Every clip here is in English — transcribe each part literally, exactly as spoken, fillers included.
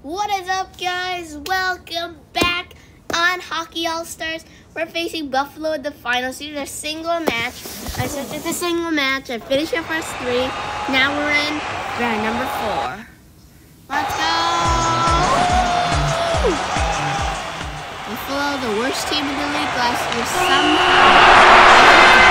What is up, guys? Welcome back on Hockey All-Stars. We're facing Buffalo in the finals. It's a single match. I said it's a single match. I finished our first three. Now we're in round number four. Let's go! Buffalo, the worst team in the league last year, somehow.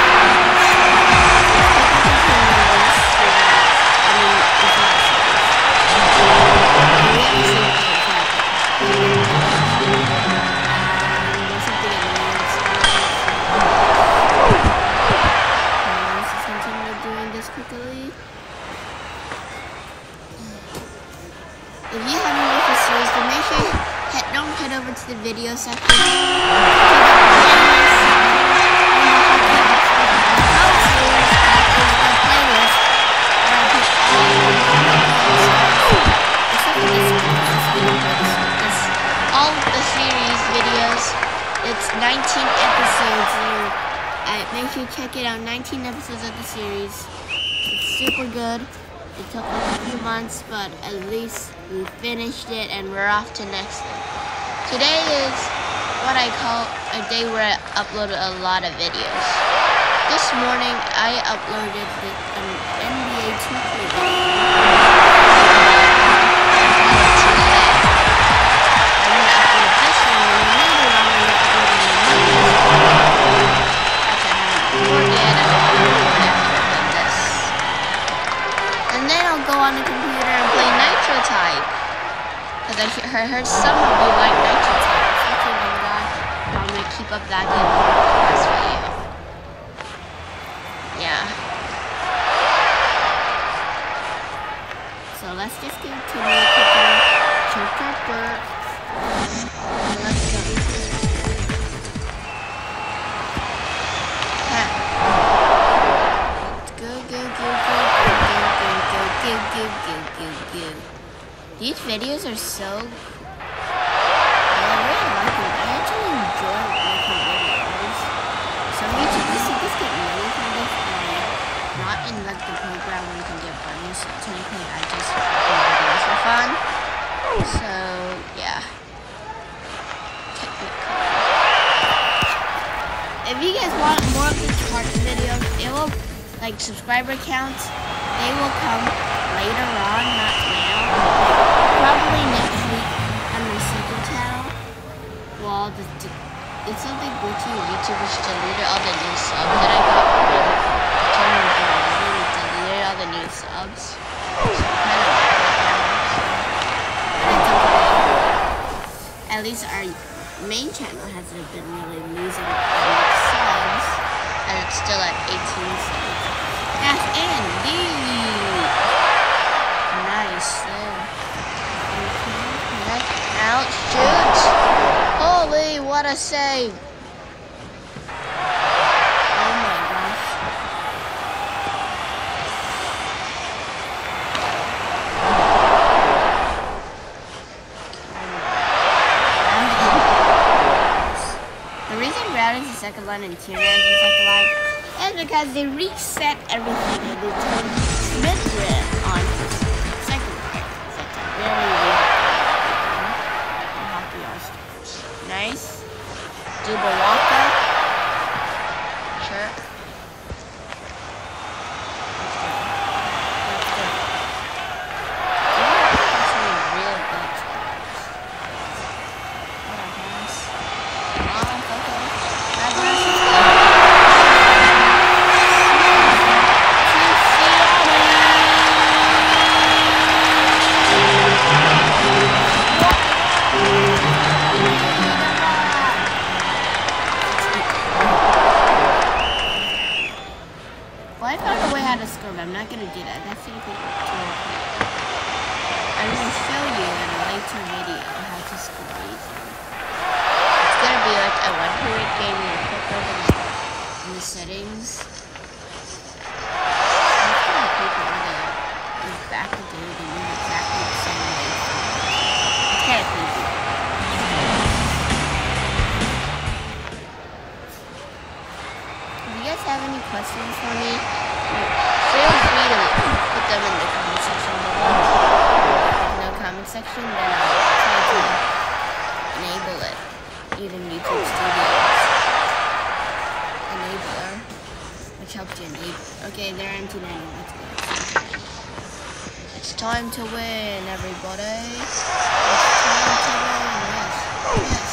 If you haven't watched the series, then make sure you head, don't head over to the video section. All the series videos, it's nineteen episodes. Uh, make sure you check it out. nineteen episodes of the series. It's super good. It took us a few months, but at least we finished it and we're off to next thing. Today is what I call a day where I uploaded a lot of videos. This morning I uploaded the, an N B A two K video. I'm going to upload this one, and then later on I'm going to upload another one. Which I haven't recorded yet. I don't know what after this. And then I'll go on the computer and play Nitro Type. Because I he- heard some of you like Nitro Type. Especially one guy. I'm going to keep up that game for this video. Yeah. So let's just continue cooking chopper. Let's go. Ha. Let's go, go, go, go, go, go, go, go, go, go, go. These videos are so cool. I really like them. I actually enjoy making videos. Some YouTubers see this get money from this, and not in like the program where you can get money. So technically, I just make videos for fun. So yeah. Technically. If you guys want more of the charts videos, it will like subscriber counts. They will come later on, not now. Probably next week on my second channel. Well, the, the, it's something glitchy. YouTubers deleted all the new subs that I got from the channel. They deleted all the new subs. So kind of at least our main channel hasn't been really losing enough subs, and it's still at eighteen subs. That's indeed nice. There. Out, shoot! Holy, what a save! Oh my gosh. The reason Ground is the second line and Tier Man is the second line is because they reset everything and they turned Smith on second line. So it's very weird. Nice. Dubawaka. Sure. Let's go. Let's go. Dubawaka's really real good. What a pass. Come on, focus. Bad pass. Let's go. section, then I'll try to enable it using YouTube Studios enabler, which helps you enable. Okay, they're empty now. Let's go. It's time to win, everybody. It's time to win. Yes. Yes.